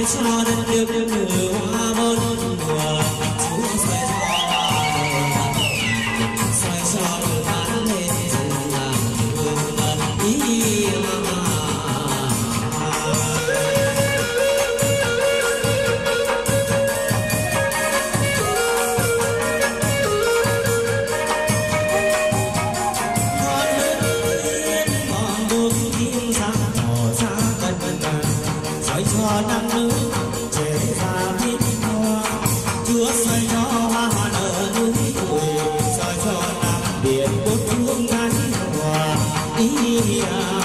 soi cho đất nước nở hoa bốn mùa. Chúa soi cho đường bán lên rừng làm hương ý. Cho năm nước trẻ ra biết hoa, Chúa xoay cho hoa hoa nở núi tuổi, xoay cho năm biển bốn phương cánh hòa ý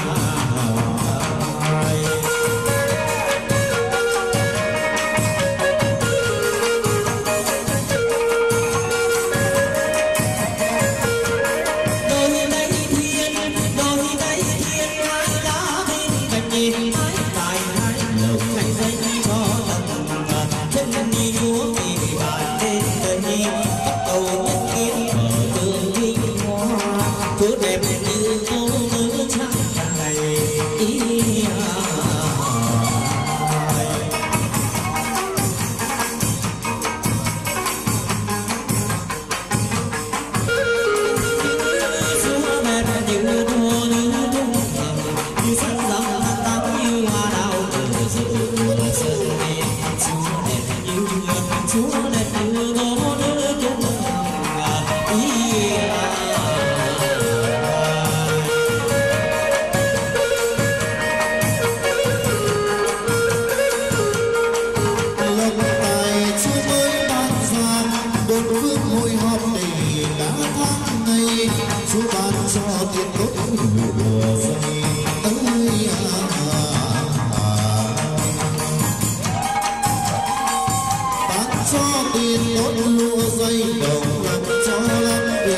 đôi đây thiên hai lá bên cạnh nhìn mãi lại lộc thành danh cho lòng chân đi chúa vì bạn đến đời đi bắt đầu nhất kiến mở đường đi hoa chúa đẹp như cô mơ trắng ngày ý chúa đẹp như đua như tung như sáng răng tắm như hoa đào Chúa đẹp như gió nước trong ý lần tài Chúa mới ban ra bốn phương hội họp để đã tháng ngày Chúa ban cho tiền tốt mùa dày ơi cho tiền tốt lúa dây đồng lòng cho lắm